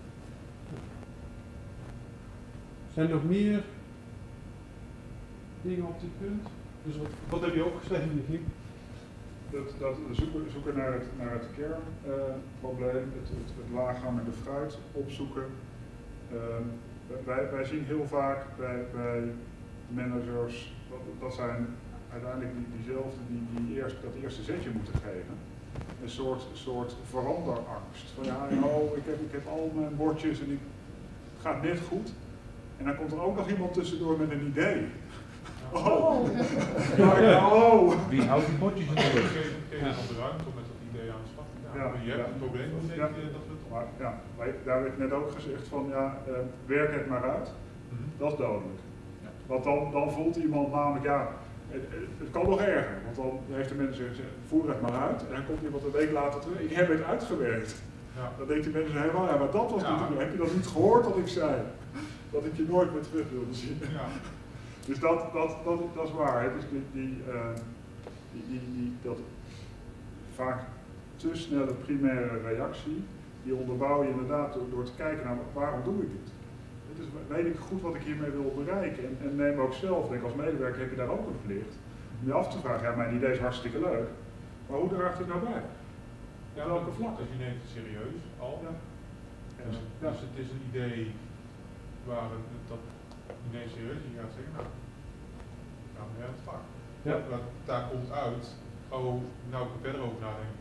Zijn er nog meer dingen op dit punt? Dus wat heb je opgeschreven, Michiel? Dat zoeken naar het kernprobleem, het laaghangende fruit opzoeken. Wij zien heel vaak bij managers, dat zijn uiteindelijk diezelfde die dat eerste zetje moeten geven. Een soort veranderangst. Van ja, ik heb al mijn bordjes en het gaat net goed. En dan komt er ook nog iemand tussendoor met een idee. Wie houdt die bordjes in de lucht? Van de ruimte om met dat idee aan de slag te gaan. Maar je hebt een probleem, dan denk je dat we het maar daar werd net ook gezegd van werk het maar uit. Dat is dodelijk. Want dan voelt iemand namelijk, het kan nog erger. Want dan heeft de manager gezegd, voer het maar uit. En dan komt iemand een week later terug, ik heb het uitgewerkt. Ja. Dan denkt die manager helemaal, maar dat was niet. Heb je dat niet gehoord wat ik zei? Dat ik je nooit meer terug wilde zien. Ja. Dus dat is waar. Hè. Dus dat vaak te snelle primaire reactie, die onderbouw je inderdaad door te kijken naar waarom doe ik dit? Dus weet ik goed wat ik hiermee wil bereiken en neem ook zelf, denk als medewerker heb je daar ook een plicht om je af te vragen, mijn idee is hartstikke leuk, maar hoe draagt het nou bij? Ja, welke vlak? Dus je neemt het serieus al. Ja. Dus het is een idee waar dat idee serieus, je gaat zeggen, nou, gaan we het vak. Ja. Daar komt uit, nou ik er verder over nadenken.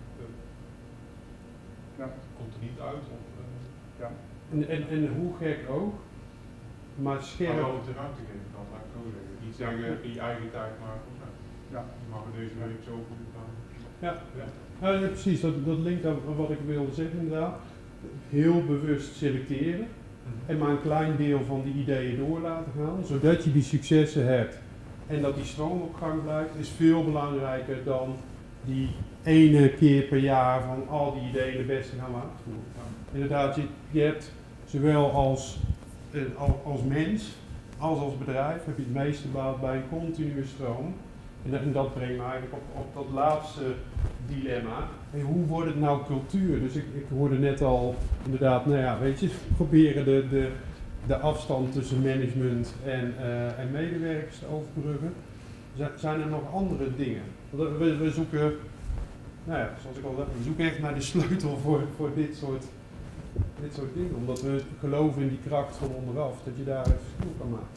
Komt er niet uit. Of, En hoe gek ook, maar scherp. Maar wel de ruimte geven, dat laat ik zo zeggen. Niet zeggen in je eigen tijd, maar je mag er deze week zo goed gaan. Ja, precies, dat linkt aan wat ik wilde zeggen inderdaad. Heel bewust selecteren en maar een klein deel van die ideeën door laten gaan, zodat je die successen hebt en dat die stroom op gang blijft, is veel belangrijker dan die ene keer per jaar van al die ideeën de beste gaan uitvoeren. Inderdaad, je hebt zowel als mens als bedrijf heb je het meeste baat bij een continue stroom. En dat brengt me eigenlijk op dat laatste dilemma. Hey, hoe wordt het nou cultuur? Dus ik hoorde net al inderdaad, proberen de afstand tussen management en medewerkers te overbruggen. Zijn er nog andere dingen? We zoeken, zoals ik al zei, we zoeken echt naar de sleutel voor dit soort dingen. Omdat we geloven in die kracht van onderaf, dat je daar het verschil kan maken.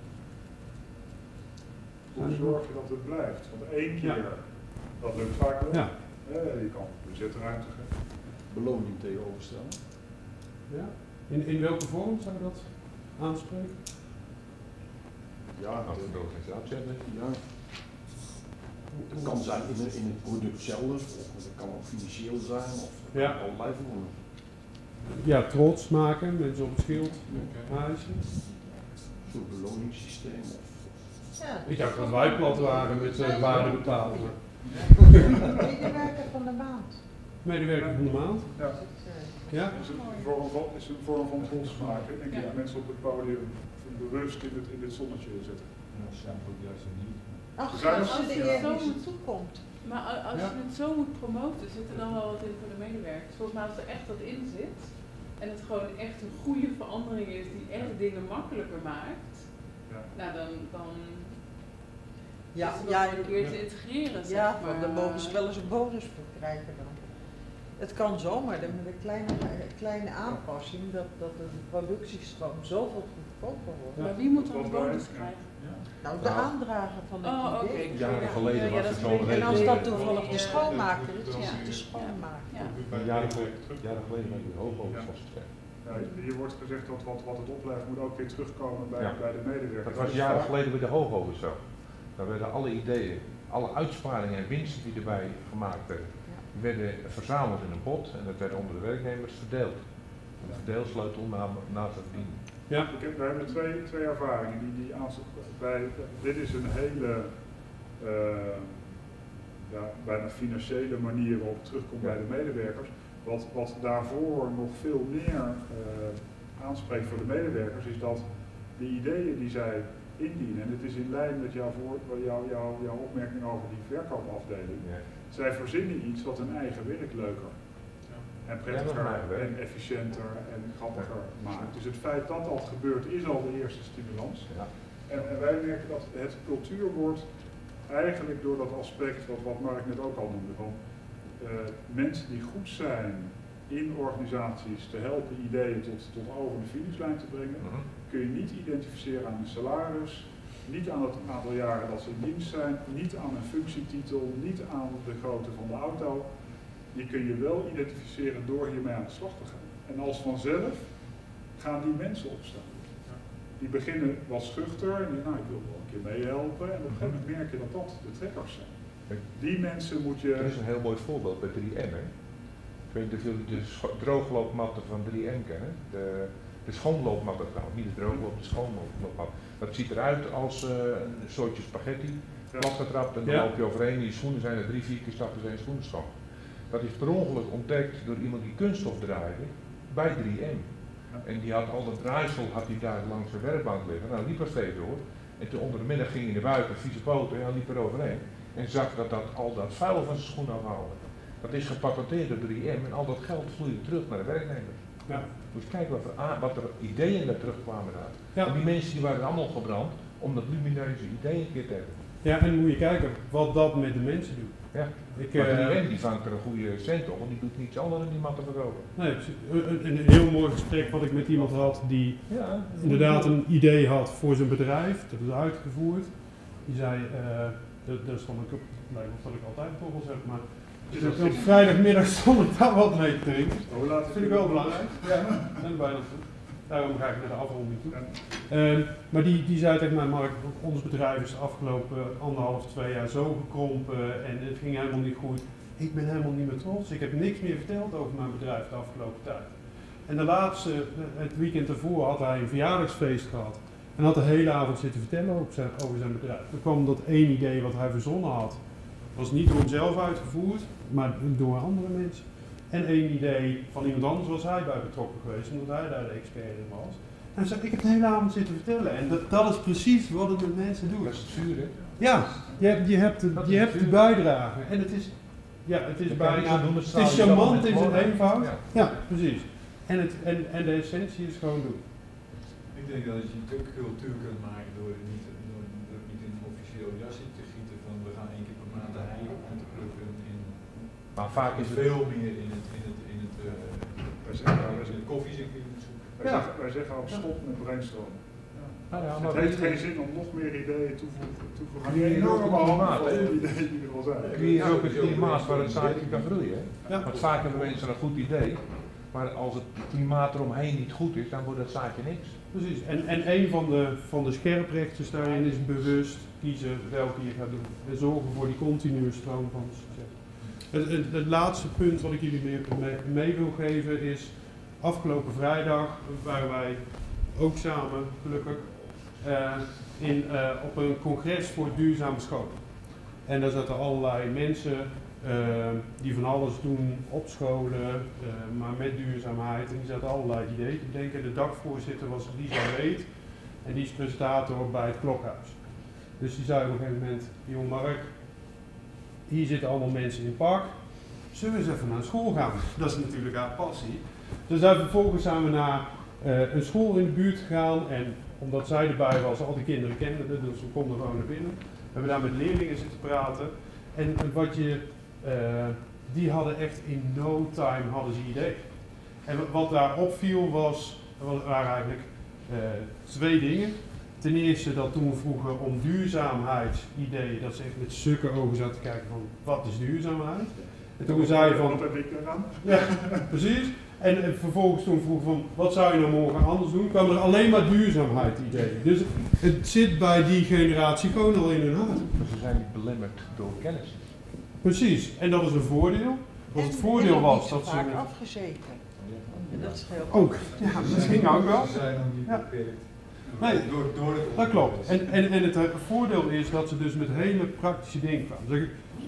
Hoe zorg je dat het blijft? Want één keer, dat lukt vaak wel. Ja. Je kan budgetruimte geven. Beloning tegenoverstellen. Ja. In welke vorm zou je dat aanspreken? Ja, als we de organisatie hebben. Ja. Het kan zijn in het product zelf, of het kan ook financieel zijn, of allerlei vormen. Ja, trots maken, mensen op het schild hijsen. Zo'n beloningssysteem. Ik dacht dat wij plat waren met waardebepalingen. Medewerker van de maand. Medewerker van de maand? Ja. Is een vorm van trots maken. Denk je mensen op het podium bewust in het zonnetje zetten. Ja, ook juist niet. Als je er zo naartoe komt. Maar als je het zo moet promoten, zit er dan wel wat in voor de medewerkers. Volgens mij als er echt wat in zit en het gewoon echt een goede verandering is die echt dingen makkelijker maakt, nou dan is het een keer te integreren. Zeg maar. Dan mogen ze wel eens een bonus voor krijgen dan. Het kan zomaar met een kleine aanpassing dat de productiestroom zoveel goedkoper wordt. Maar wie moet dan de bonus krijgen? Nou, de aandrager van het idee. Jaren geleden was het zo'n En als dat toevallig de schoonmaker is, is het de schoonmaker. Jaren geleden met de hoogovens was het. Hier wordt gezegd dat wat het oplevert moet ook weer terugkomen bij de medewerker. Dat was jaren geleden bij de hoogovens zo. Daar werden alle ideeën, alle uitsparingen en winsten die erbij gemaakt werden, die werden verzameld in een pot en dat werd onder de werknemers verdeeld. Een verdeelsleutel na te verdienen. Ja. We hebben twee ervaringen die dit is een hele bijna financiële manier waarop terugkomt bij de medewerkers. Wat daarvoor nog veel meer aanspreekt voor de medewerkers is dat de ideeën die zij indienen, en het is in lijn met jouw opmerking over die verkoopafdeling, zij verzinnen iets wat hun eigen werk leuker en prettiger en efficiënter en grappiger maakt. Dus het feit dat dat gebeurt is al de eerste stimulans. Ja. En wij merken dat het cultuur wordt eigenlijk door dat aspect wat Mark net ook al noemde, van mensen die goed zijn in organisaties te helpen ideeën tot over de finishlijn te brengen, kun je niet identificeren aan een salaris, niet aan het aantal jaren dat ze in dienst zijn, niet aan een functietitel, niet aan de grootte van de auto. Die kun je wel identificeren door hiermee aan de slag te gaan. En als vanzelf gaan die mensen opstaan. Die beginnen wat schuchter en die, ik wil wel een keer meehelpen. En op een gegeven moment merk je dat de trekkers zijn. Die mensen moet je... Er is een heel mooi voorbeeld bij 3M. Hè? Ik weet niet of jullie de droogloopmatten van 3M kennen. De schoonloopmatten trouwens, niet de droogloop, de schoonloopmatten. Dat ziet eruit als een soortje spaghetti, platgetrapt en dan loop je overheen. Je schoenen zijn er 3-4 keer stappen zijn schoenen schoon. Dat is per ongeluk ontdekt door iemand die kunststof draaide bij 3M. En die had al dat draaisel daar langs de werkbank liggen. Nou, liep er steeds door. En toen onder de middag ging hij naar buiten, vieze poten, en hij liep er overheen. En zag dat al dat vuil van zijn schoen afhaalde. Dat is gepatenteerd door 3M en al dat geld vloeide terug naar de werknemers. Ja. Dus kijk wat er ideeën naar terugkwamen daar. Ja. En die mensen die waren allemaal gebrand om dat lumineuze idee een keer te hebben. Ja, en moet je kijken wat dat met de mensen doet. Ja. Maar 3M die vangt er een goede cent op, want die doet niets anders dan die matten verkopen. Nee, een heel mooi gesprek wat ik met iemand had die inderdaad een idee had voor zijn bedrijf, dat is uitgevoerd. Die zei, daar stond ik op, lijkt me dat ik altijd borrels heb, maar op vrijdagmiddag stond ik daar wat mee te drinken. Dat vind ik wel belangrijk. Ja, en bijna goed. Daarom ga ik naar de afronding toe. Maar die zei tegen mij, Mark, ons bedrijf is de afgelopen 1,5-2 jaar zo gekrompen en het ging helemaal niet goed. Ik ben helemaal niet meer trots. Ik heb niks meer verteld over mijn bedrijf de afgelopen tijd. En het weekend daarvoor had hij een verjaardagsfeest gehad. En had de hele avond zitten vertellen over zijn bedrijf. Er kwam dat één idee wat hij verzonnen had. Was niet door hem zelf uitgevoerd, maar door andere mensen. En één idee van iemand anders was hij bij betrokken geweest, omdat hij daar de expert in was. En hij zei, ik heb de hele avond zitten vertellen. En dat is precies wat het met mensen doet. Dat is het vuur, hè? Ja, je hebt de bijdrage. En het is, het is bijna, het is charmant in zijn eenvoud. Ja, precies. En de essentie is gewoon doen. Ik denk dat je ook cultuur kunt maken door niet in een officieel jasje te gieten van we gaan 1 keer per maand de hei op te plukken. Maar vaak is het veel meer in het koffiezakje. Wij zeggen ook stop met brainstormen. Maar het heeft geen zin om nog meer ideeën toevoegen. Creëer ook een klimaat. Ideeën die er al zijn. Creëer ook een klimaat waar het zaakje kan groeien. Want vaak hebben mensen een goed idee, maar als het klimaat eromheen niet goed is, dan wordt het zaakje niks. Precies. En een van de scherprechters daarin is bewust kiezen welke je gaat doen. En zorgen voor die continue stroom van succes. Het laatste punt wat ik jullie mee wil geven is, afgelopen vrijdag waren wij ook samen, gelukkig, op een congres voor duurzame scholen. En daar zaten allerlei mensen die van alles doen op scholen, maar met duurzaamheid. En die zaten allerlei ideeën te bedenken. De dagvoorzitter was Lisa Weet en die is presentator bij het Klokhuis. Dus die zei op een gegeven moment, jong Mark, hier zitten allemaal mensen in het park. Zullen we eens even naar school gaan? Dat is natuurlijk haar passie. Dus vervolgens zijn we naar een school in de buurt gegaan. En omdat zij erbij was, al die kinderen kenden het, dus we konden gewoon naar binnen. We hebben daar met leerlingen zitten praten. En die hadden echt in no time hadden ze ideeën. En wat daar opviel waren eigenlijk 2 dingen. Ten eerste dat toen we vroegen om duurzaamheidsideeën, dat ze echt met sukke ogen zaten te kijken van wat is duurzaamheid? En toen zei je van... Wat heb ik eraan? Ja, precies. En vervolgens toen vroeg van wat zou je nou morgen anders doen, kwamen er alleen maar duurzaamheidsideeën. Dus het zit bij die generatie gewoon al in hun hart. Ze zijn niet belemmerd door kennis. Precies, en dat is een voordeel. Als het voordeel was dat ze... vaak afgezeten. En dat scheelt ook. Ja, misschien ook wel. Ze zijn nog niet beperkt. Nee, dat klopt. En het voordeel is dat ze dus met hele praktische dingen kwamen.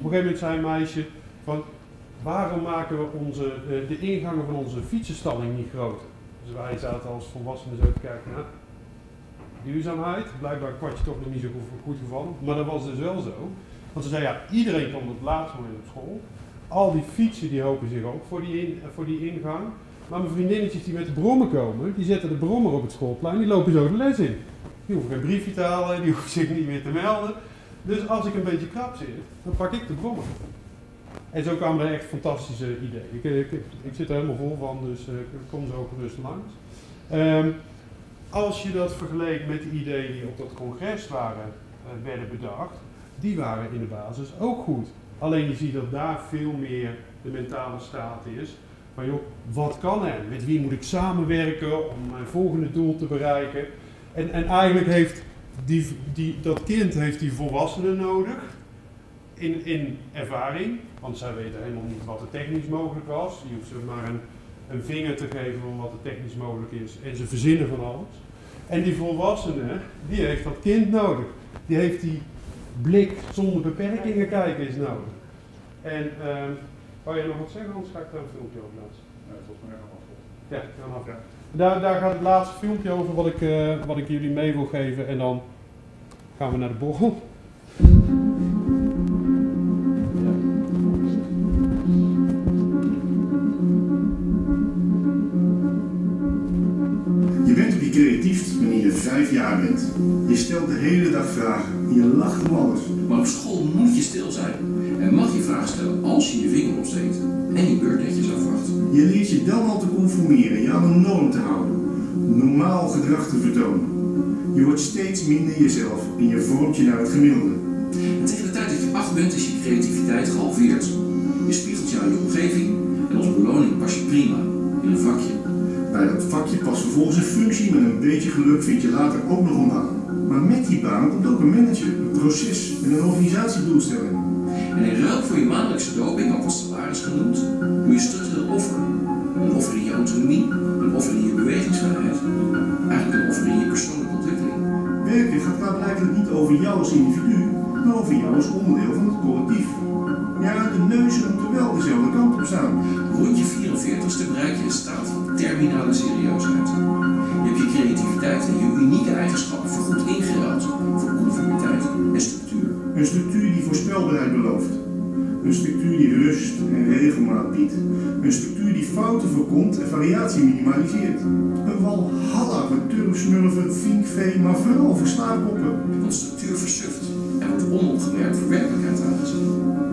een gegeven moment zei een meisje van, waarom maken we de ingangen van onze fietsenstalling niet groter? Dus wij zaten als volwassenen zo te kijken naar duurzaamheid. Blijkbaar een kwartje toch nog niet zo goed gevallen. Maar dat was dus wel zo. Want ze zei, ja, iedereen komt op het laatste moment op school. Al die fietsen die hopen zich op voor die ingang. Maar mijn vriendinnetjes die met de brommen komen, die zetten de brommer op het schoolplein, die lopen zo de les in. Die hoeven geen briefje te halen, die hoeven zich niet meer te melden. Dus als ik een beetje krap zit, dan pak ik de brommer. En zo kwamen er echt fantastische ideeën. Ik zit er helemaal vol van, dus ik kom zo gerust langs. Als je dat vergeleek met de ideeën die op dat congres werden bedacht, die waren in de basis ook goed. Alleen je ziet dat daar veel meer de mentale staat is. Maar joh, wat kan er? Met wie moet ik samenwerken om mijn volgende doel te bereiken? En eigenlijk heeft dat kind heeft die volwassenen nodig in ervaring. Want zij weten helemaal niet wat er technisch mogelijk was. Je hoeft ze maar een vinger te geven van wat er technisch mogelijk is. En ze verzinnen van alles. En die volwassene, die heeft dat kind nodig. Die heeft die blik zonder beperkingen kijken is nodig. En wou je nog wat zeggen, anders ga ik daar een filmpje over laten. Nee, volgens mij gaan we af. Ja, gaan we af. Daar gaat het laatste filmpje over wat ik jullie mee wil geven. En dan gaan we naar de borrel. Je bent op je creatiefst wanneer je 5 jaar bent. Je stelt de hele dag vragen en je lacht om alles. Maar op school moet je stil zijn en mag je vragen stellen als je je vinger opsteekt en je beurt netjes afwacht. Je leert je dan al te conformeren, je aan een norm te houden, normaal gedrag te vertonen. Je wordt steeds minder jezelf en je vormt je naar het gemiddelde. En tegen de tijd dat je 8 bent is je creativiteit gehalveerd. Je spiegelt je aan je omgeving en als beloning pas je prima in een vakje. Bij dat vakje past vervolgens een functie, met een beetje geluk vind je later ook nog een baan. Maar met die baan komt ook een manager, een proces en een organisatiedoelstelling. En in ruil voor je maandelijkse doping, ook wel salaris genoemd, doe je structureel offer. Een offer in je autonomie, een offer in je bewegingsvrijheid, eigenlijk een offer in je persoonlijke ontwikkeling. Werken gaat klaarblijkelijk niet over jou als individu, maar over jou als onderdeel van het collectief. Ja, de neuzen moeten wel dezelfde kant op staan. Rond je 44ste bereik je een staat van terminale serieusheid. Je hebt je creativiteit en je unieke eigenschappen voorgoed ingeruild voor conformiteit en structuur. Een structuur die voorspelbaarheid belooft. Een structuur die rust en regelmaat biedt. Een structuur die fouten voorkomt en variatie minimaliseert. Een walhalla voor turfsmurfen, vinkvee, maar vooral voor slaapkoppen. Want structuur versuft en wordt onopgemerkt voor werkelijkheid aangezien.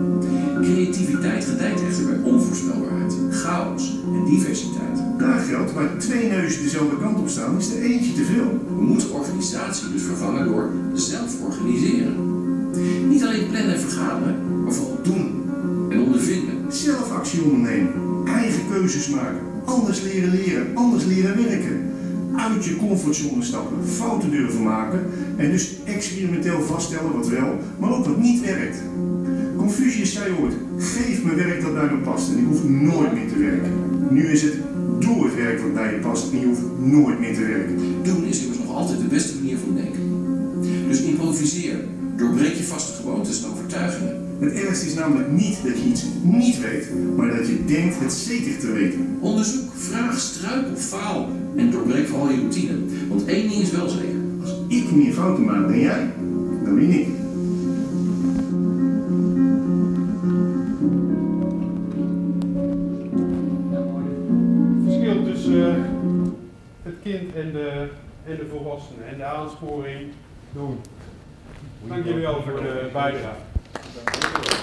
Creativiteit gedijt echter bij onvoorspelbaarheid, chaos en diversiteit. Daar geldt, waar 2 neuzen dezelfde kant op staan, is er eentje te veel. We moeten organisatie dus vervangen door zelf organiseren. Niet alleen plannen en vergaderen, maar vooral doen en ondervinden. Zelf actie ondernemen, eigen keuzes maken, anders leren, anders leren werken. Uit je comfortzone stappen, fouten durven maken en dus experimenteel vaststellen wat wel, maar ook wat niet werkt. Confucius zei ooit, geef me werk dat bij me past en ik hoef nooit meer te werken. Nu is het, doe het werk wat bij je past en je hoeft nooit meer te werken. Doen is immers nog altijd de beste manier van denken. Dus improviseer, doorbreek je vaste gewoontes en overtuigingen. Het ergste is namelijk niet dat je iets niet weet, maar dat je denkt het zeker te weten. Onderzoek, vraag, struikel, faal en doorbreek vooral je routine. Want één ding is wel zeker. Als ik meer fouten maak dan jij, dan win ik. Het verschil tussen het kind en de volwassene en de aansporing doen. Dank jullie wel voor de bijdrage.